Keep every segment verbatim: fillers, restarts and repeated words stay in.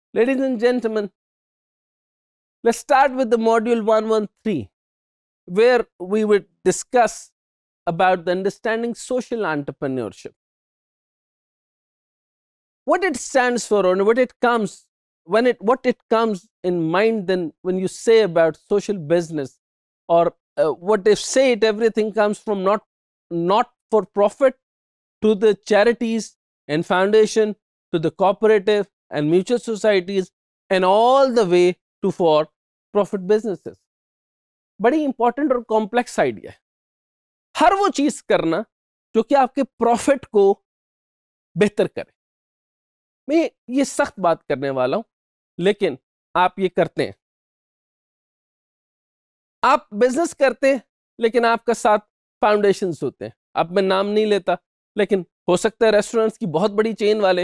Ladies and gentlemen, let's start with the module one thirteen, where we would discuss about the understanding social entrepreneurship. What it stands for, and what it comes when it what it comes in mind then when you say about social business, or uh, what if say it everything comes from not not for profit to the charities and foundation to the cooperative and mutual societies and all the way to for profit businesses. बड़ी important और complex idea है. हर वो चीज करना जो कि आपके प्रॉफिट को बेहतर करे. मैं ये सख्त बात करने वाला हूं, लेकिन आप ये करते हैं. आप बिजनेस करते हैं, लेकिन आपका साथ फाउंडेशंस होते हैं. अब मैं नाम नहीं लेता, लेकिन हो सकता है रेस्टोरेंट्स की बहुत बड़ी चेन वाले,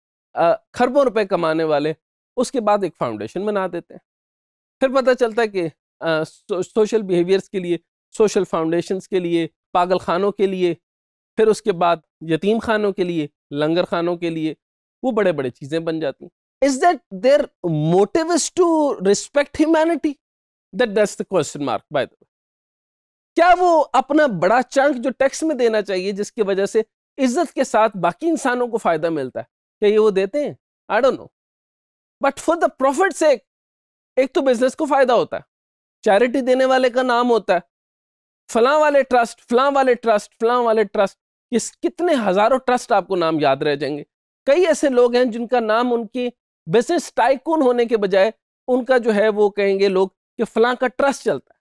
खरबों रुपए कमाने वाले, उसके बाद एक फाउंडेशन बना देते हैं. फिर पता चलता है कि सो, सोशल बिहेवियर्स के लिए, सोशल फाउंडेशंस के लिए, पागल खानों के लिए, फिर उसके बाद यतीम खानों के लिए, लंगर खानों के लिए, वो बड़े बड़े चीजें बन जाती हैं. Is that their motive is to respect humanity? That that's the question mark by the way. क्या वो अपना बड़ा चंक जो टैक्स में देना चाहिए, जिसकी वजह से इज्जत के साथ बाकी इंसानों को फायदा मिलता है, क्या ये वो देते हैं? I don't know. But for the profit sake, एक तो बिजनेस को फायदा होता है, चैरिटी देने वाले का नाम होता है, फलां वाले ट्रस्ट, फलां वाले ट्रस्ट, फलां वाले ट्रस्ट, किस कितने हजारों ट्रस्ट आपको नाम याद रह जाएंगे. कई ऐसे लोग हैं जिनका नाम उनकी बिजनेस टाइकून होने के बजाय उनका जो है वो कहेंगे लोग कि फलां का ट्रस्ट चलता है.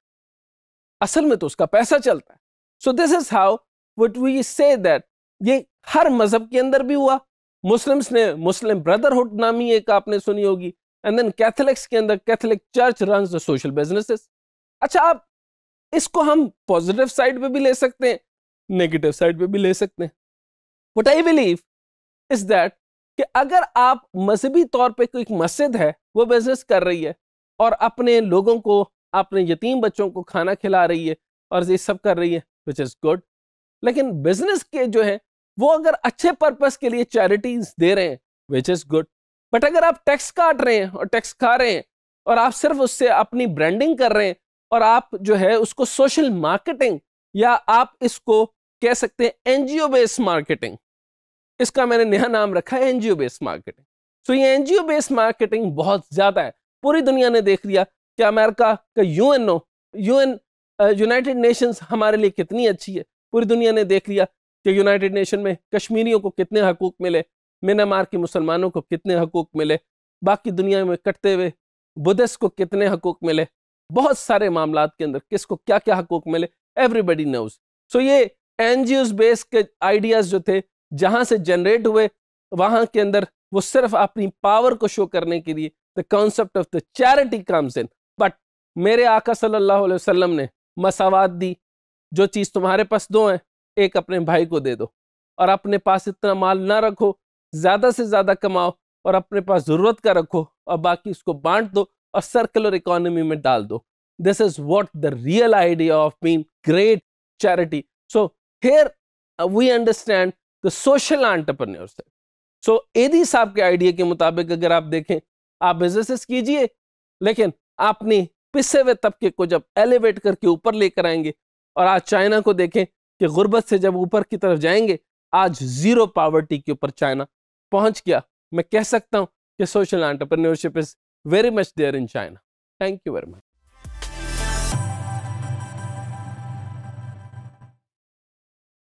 असल में तो उसका पैसा चलता है. So this is how what we say that ये हर मजहब के अंदर भी हुआ. मुस्लिम्स ने मुस्लिम ब्रदरहुड नामी एक आपने सुनी होगी, एंड देन कैथोलिक्स के अंदर Catholic church runs the social businesses. अच्छा, आप इसको हम पॉजिटिव साइड पे भी ले सकते हैं, नेगेटिव साइड पे भी ले सकते हैं. What I believe is that कि अगर आप मजहबी तौर पे कोई मस्जिद है वो बिजनेस कर रही है और अपने लोगों को, अपने यतीम बच्चों को खाना खिला रही है और ये सब कर रही है, विच इज गुड. लेकिन बिजनेस के जो है वो अगर अच्छे पर्पस के लिए चैरिटीज दे रहे हैं, विच इज गुड. बट अगर आप टैक्स काट रहे हैं और टैक्स खा रहे हैं और आप सिर्फ उससे अपनी ब्रांडिंग कर रहे हैं और आप जो है उसको सोशल मार्केटिंग, या आप इसको कह सकते हैं एनजीओ बेस्ड मार्केटिंग, इसका मैंने नया नाम रखा है एनजीओ बेस्ड मार्केटिंग. सो ये एनजीओ बेस्ड मार्केटिंग बहुत ज्यादा है. पूरी दुनिया ने देख लिया कि अमेरिका का यूएनओ, यूएन यूनाइटेड नेशंस हमारे लिए कितनी अच्छी है. पूरी दुनिया ने देख लिया कि यूनाइटेड नेशन में कश्मीरियों को कितने हकूक मिले, म्यांमार के मुसलमानों को कितने हकूक मिले, बाकी दुनिया में कटते हुए बुद्धिस्ट को कितने हकूक मिले, बहुत सारे मामलात के अंदर किसको क्या क्या हकूक मिले, एवरीबडी नोज. सो ये एनजीओ बेस्ड के आइडियाज जो थे जहां से जनरेट हुए, वहां के अंदर वो सिर्फ अपनी पावर को शो करने के लिए the concept of the charity comes in. But मेरे आका सल्लल्लाहु अलैहि वसल्लम ने मसावात दी. जो चीज तुम्हारे पास दो है, एक अपने भाई को दे दो, और अपने पास इतना माल ना रखो, ज्यादा से ज्यादा कमाओ और अपने पास जरूरत का रखो और बाकी उसको बांट दो और सर्कुलर इकोनॉमी में डाल दो. This is what the real idea of being great charity. So here we understand the social entrepreneurship. So Edhi साहब के आइडिया के मुताबिक अगर आप देखें, आप बिजनेसेस कीजिए, लेकिन आपने पिसे हुए तबके को जब एलिवेट करके ऊपर लेकर आएंगे, और आज चाइना को देखें कि गुर्बत से जब ऊपर की तरफ जाएंगे, आज जीरो पॉवर्टी के ऊपर चाइना पहुंच गया. मैं कह सकता हूं कि social entrepreneurship is very much there in China. Thank you very much.